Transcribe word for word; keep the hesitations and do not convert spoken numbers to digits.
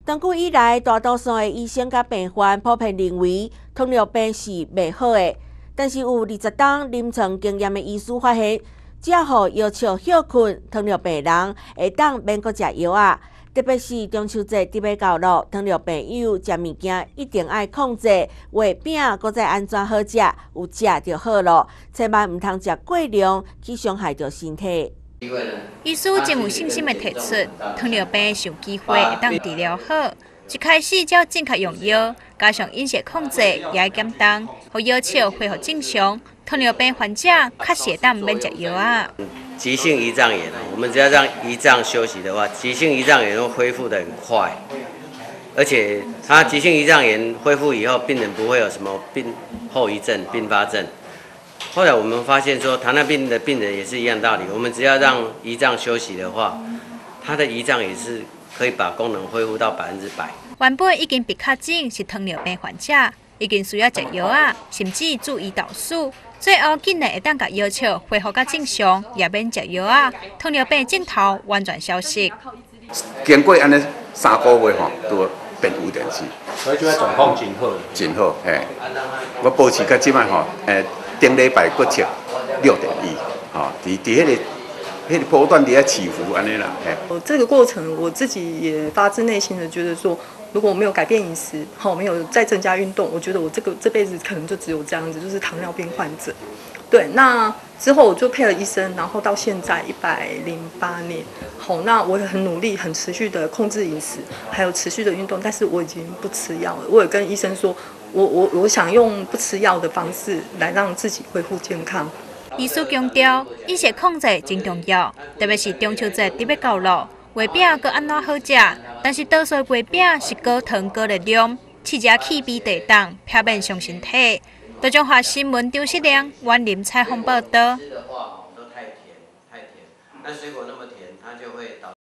长久以来，大多数的医生甲病患普遍认为糖尿病是袂好的，但是有二十档临床经验的医师发现，只要互要求休困，糖尿病人会当免阁食药啊。特别是中秋节伫要到咯，糖尿病友食物件一定爱控制，月饼搁再安怎好食，有食就好咯，千万毋通食过量，去伤害着身体。 医师真有信心地提出，糖尿病是有机会会当治疗好。一开始只要正确用药，加上饮食控制，也会减重，互药效恢复正常。糖尿病患者确实会当免食药啊。 急性胰脏炎，我们只要让胰脏休息的话，急性胰脏炎会恢复得很快，而且它急性胰脏炎恢复以后，病人不会有什么病后遗症、并发症。后来我们发现说，糖尿病的病人也是一样道理，我们只要让胰脏休息的话，他的胰脏也是可以把功能恢复到百分之百。 原本已经被确诊是糖尿病患者，已经需要食药啊，甚至注胰岛素。最后竟然会当甲药效恢复到正常，也免食药啊，糖尿病症头完全消失。 经过安尼三个月吼，都变有电视。 所以就要状况真好。 真好，嘿！我保持到即摆吼，诶，顶礼拜骨测六点一，吼，伫伫迄个。那个波段底下起伏，安尼啦。 我这个过程，我自己也发自内心的觉得说，如果我没有改变饮食，好，没有再增加运动，我觉得我这个这辈子可能就只有这样子，就是糖尿病患者。对，那之后我就配了医生，然后到现在一百零八年，好，那我很努力、很持续的控制饮食，还有持续的运动，但是我已经不吃药了。我也跟医生说，我我我想用不吃药的方式来让自己恢复健康。 医师强调，饮食控制真重要，特别是中秋节伫要到咯，月饼搁安怎好食？但是多数月饼是高糖高热量，试食气味地重，偏免伤身体。多中华新闻张世良、阮林采访报道。 吃的话都太甜，太甜，那水果那么甜，它就会导